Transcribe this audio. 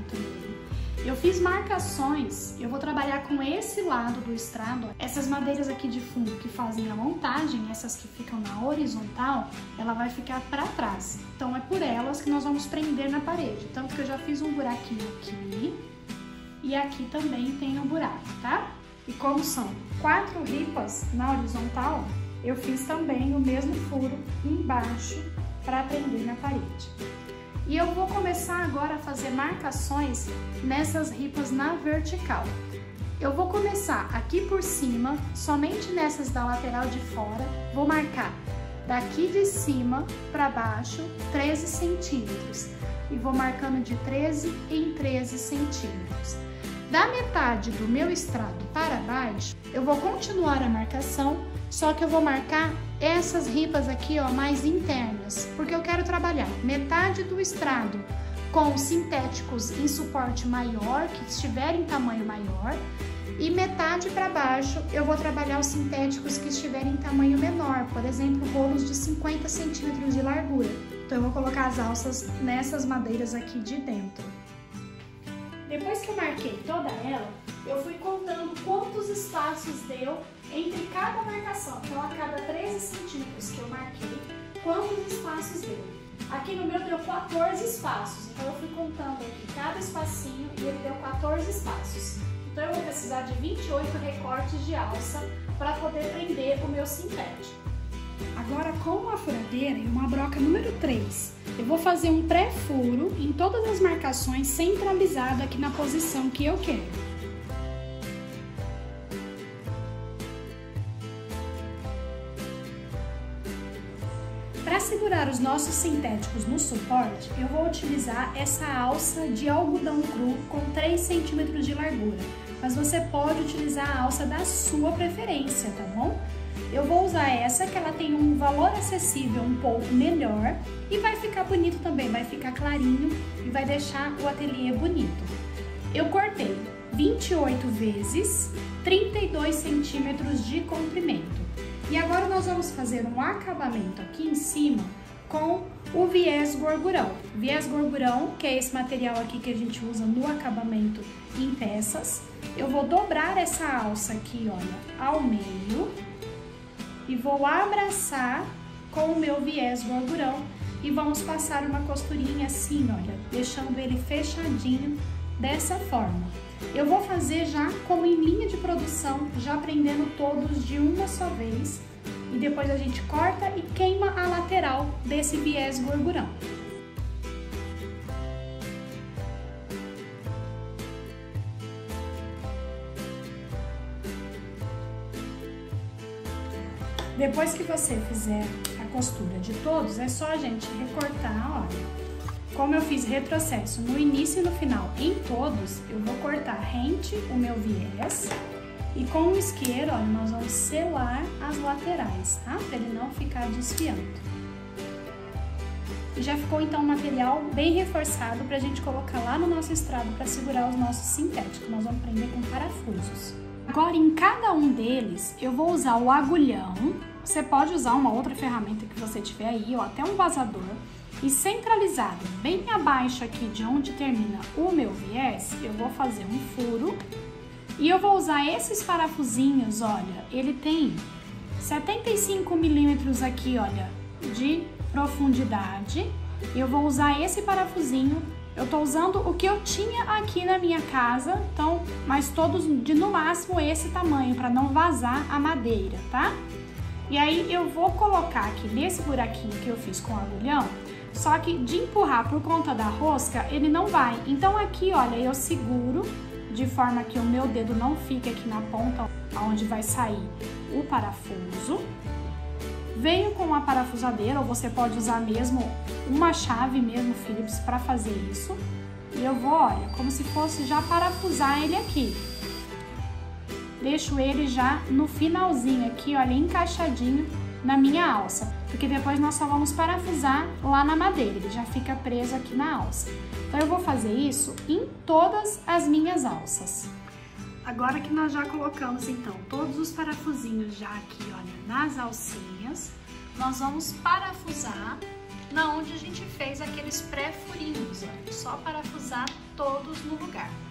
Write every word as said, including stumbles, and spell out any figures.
acabamento nele. Eu fiz marcações, eu vou trabalhar com esse lado do estrado. Essas madeiras aqui de fundo que fazem a montagem, essas que ficam na horizontal, ela vai ficar para trás. Então é por elas que nós vamos prender na parede. Tanto que eu já fiz um buraquinho aqui e aqui também tem um buraco, tá? E como são quatro ripas na horizontal, eu fiz também o mesmo furo embaixo para prender na parede. E eu vou começar agora a fazer marcações nessas ripas na vertical. Eu vou começar aqui por cima, somente nessas da lateral de fora, vou marcar daqui de cima para baixo treze centímetros e vou marcando de treze em treze centímetros. Da metade do meu estrado para baixo, eu vou continuar a marcação, só que eu vou marcar essas ripas aqui, ó, mais internas, porque eu quero trabalhar metade do estrado com sintéticos em suporte maior, que estiverem em tamanho maior, e metade para baixo eu vou trabalhar os sintéticos que estiverem em tamanho menor, por exemplo, rolos de cinquenta centímetros de largura. Então eu vou colocar as alças nessas madeiras aqui de dentro. Depois que eu marquei toda ela, eu fui contando quantos espaços deu entre cada marcação. Então, a cada treze centímetros que eu marquei, quantos espaços deu. Aqui no meu deu quatorze espaços, então eu fui contando aqui cada espacinho e ele deu quatorze espaços. Então, eu vou precisar de vinte e oito recortes de alça para poder prender o meu sintético. Agora, com uma furadeira e uma broca número três, eu vou fazer um pré-furo em todas as marcações centralizado aqui na posição que eu quero. Para segurar os nossos sintéticos no suporte, eu vou utilizar essa alça de algodão cru com três centímetros de largura, mas você pode utilizar a alça da sua preferência, tá bom? Eu vou usar essa, que ela tem um valor acessível um pouco melhor e vai ficar bonito também, vai ficar clarinho e vai deixar o ateliê bonito. Eu cortei vinte e oito vezes trinta e dois centímetros de comprimento. E agora nós vamos fazer um acabamento aqui em cima com o viés gorgurão. Viés gorgurão, que é esse material aqui que a gente usa no acabamento em peças. Eu vou dobrar essa alça aqui, olha, ao meio e vou abraçar com o meu viés gorgurão e vamos passar uma costurinha assim, olha, deixando ele fechadinho dessa forma. Eu vou fazer já como em linha de produção, já prendendo todos de uma só vez e depois a gente corta e queima a lateral desse viés gorgurão. Depois que você fizer a costura de todos, é só a gente recortar, olha. Como eu fiz retrocesso no início e no final em todos, eu vou cortar rente o meu viés e com o isqueiro, olha, nós vamos selar as laterais, tá? Para ele não ficar desfiando. E já ficou então o material bem reforçado para a gente colocar lá no nosso estrado para segurar os nossos sintéticos. Nós vamos prender com parafusos. Agora, em cada um deles, eu vou usar o agulhão. Você pode usar uma outra ferramenta que você tiver aí, ou até um vazador. E centralizado bem abaixo aqui de onde termina o meu viés, eu vou fazer um furo. E eu vou usar esses parafusinhos, olha, ele tem setenta e cinco milímetros aqui, olha, de profundidade. Eu vou usar esse parafusinho. Eu tô usando o que eu tinha aqui na minha casa, então, mas todos de no máximo esse tamanho, para não vazar a madeira, tá? E aí eu vou colocar aqui nesse buraquinho que eu fiz com o agulhão, só que de empurrar por conta da rosca, ele não vai. Então aqui, olha, eu seguro de forma que o meu dedo não fique aqui na ponta, onde vai sair o parafuso. Venho com uma parafusadeira, ou você pode usar mesmo uma chave mesmo Phillips para fazer isso. E eu vou, olha, como se fosse já parafusar ele aqui. Deixo ele já no finalzinho aqui, olha, encaixadinho na minha alça. Porque depois nós só vamos parafusar lá na madeira, ele já fica preso aqui na alça. Então eu vou fazer isso em todas as minhas alças. Agora que nós já colocamos, então, todos os parafusinhos já aqui, olha, nas alcinhas, nós vamos parafusar na onde a gente fez aqueles pré-furinhos, ó, só parafusar todos no lugar.